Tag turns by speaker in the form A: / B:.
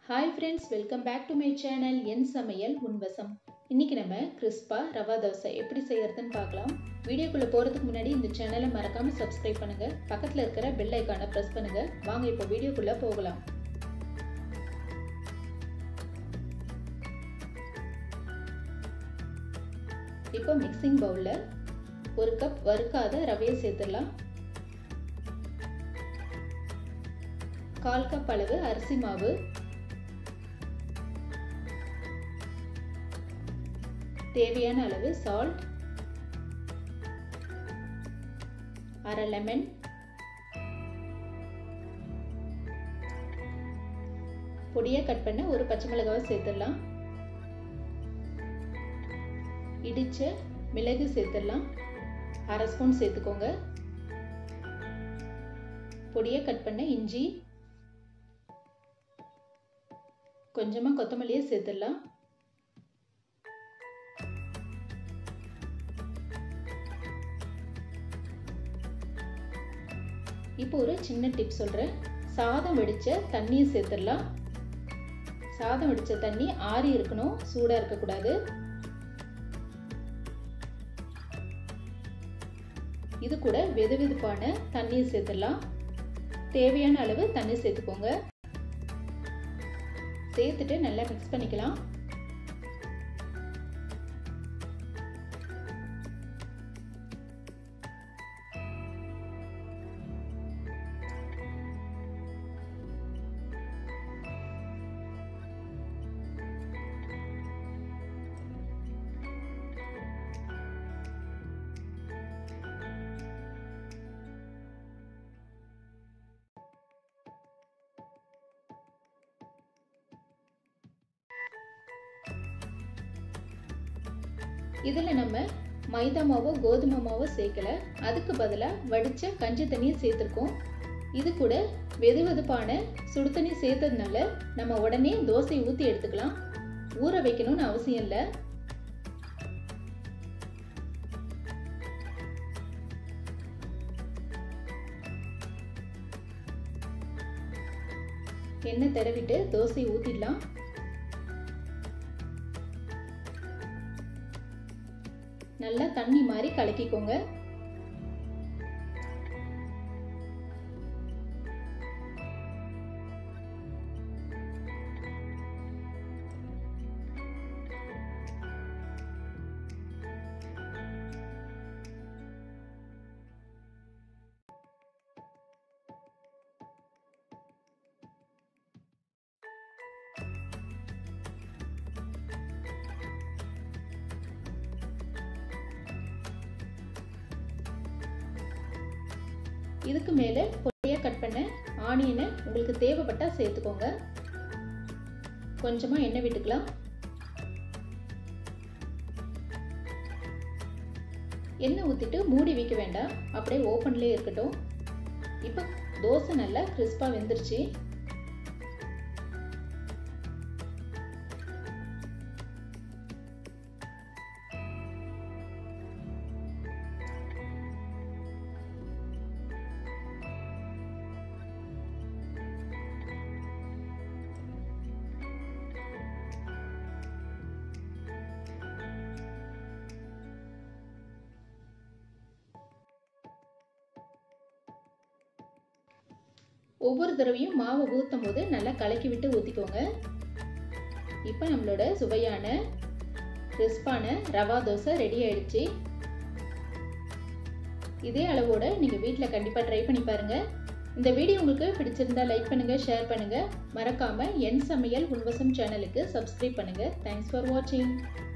A: Hi friends, welcome back to my channel என் சமையல் உன்வசம். இன்றைக்கி நம்ம கிறிஸ்பாக ரவா தோசை எப்படி செய்கிறதுன்னு பார்க்கலாம். வீடியோக்குள்ளே போகிறதுக்கு முன்னாடி இந்த சேனலை மறக்காமல் சப்ஸ்கிரைப் பண்ணுங்கள், பக்கத்தில் இருக்கிற பெல் ஐக்கானை ப்ரெஸ் பண்ணுங்கள். வாங்க இப்போ வீடியோக்குள்ளே போகலாம். இப்போ மிக்சிங் பவுலில் 1 கப் வறுக்காத ரவையை சேர்த்துடலாம். 1/4 கப் அளவு அரிசி மாவு, தேவையான அளவு சால்ட், 1/2 லெமன், பொடியாக கட் பண்ண ஒரு பச்சை மிளகாவை சேர்த்துடலாம். இடிச்ச மிளகு சேர்த்துடலாம், 1/2 ஸ்பூன் சேர்த்துக்கோங்க. பொடியாக கட் பண்ண இஞ்சி, கொஞ்சமாக கொத்தமல்லியை சேர்த்துடலாம். இப்போ ஒரு சின்ன டிப் சொல்கிறேன். சாதம் வடித்த தண்ணியை சேர்த்துடலாம். சாதம் வடித்த தண்ணி ஆறி இருக்கணும், சூடாக இருக்கக்கூடாது. இது கூட வெதுவெதுப்பான தண்ணியை சேர்த்துடலாம். தேவையான அளவு தண்ணி சேர்த்துக்கோங்க. சேர்த்துட்டு நல்லா மிக்ஸ் பண்ணிக்கலாம். இதில் நம்ம மைதா மாவோ கோதுமை மாவோ சேர்க்கல, அதுக்கு பதிலாக வடித்த கஞ்சி தண்ணியை சேர்த்துருக்கோம். இது கூட வெதுவெதுப்பான சுடு தண்ணி சேர்த்ததுனால நம்ம உடனே தோசையை ஊற்றி எடுத்துக்கலாம். ஊற வைக்கணும்னு அவசியம் இல்லை. எண்ணெய் தடவிட்டு தோசையை ஊற்றிடலாம். நல்லா தண்ணி மாதிரி கலக்கிக்கோங்க. இதுக்கு மேலே பொடியாக கட் பண்ண ஆனியனை உங்களுக்கு தேவைப்பட்டால் சேர்த்துக்கோங்க. கொஞ்சமாக எண்ணெய் விட்டுக்கலாம். எண்ணெய் ஊற்றிட்டு மூடி வைக்க வேண்டாம், அப்படியே ஓப்பன்லேயே இருக்கட்டும். இப்போ தோசை நல்லா கிறிஸ்பாக வெந்துருச்சு. ஒவ்வொரு தடவையும் மாவை ஊற்றும் போது நல்லா கலக்கி விட்டு ஊற்றிக்கோங்க. இப்போ நம்மளோட சுவையான கிறிஸ்பான ரவா தோசை ரெடி ஆயிடுச்சு. இதே அளவோட நீங்கள் வீட்டில் கண்டிப்பாக ட்ரை பண்ணி பாருங்கள். இந்த வீடியோ உங்களுக்கு பிடிச்சிருந்தா லைக் பண்ணுங்கள், ஷேர் பண்ணுங்கள். மறக்காமல் என் சமையல் உன்வசம் சேனலுக்கு சப்ஸ்கிரைப் பண்ணுங்கள். தேங்க்ஸ் ஃபார் வாட்சிங்.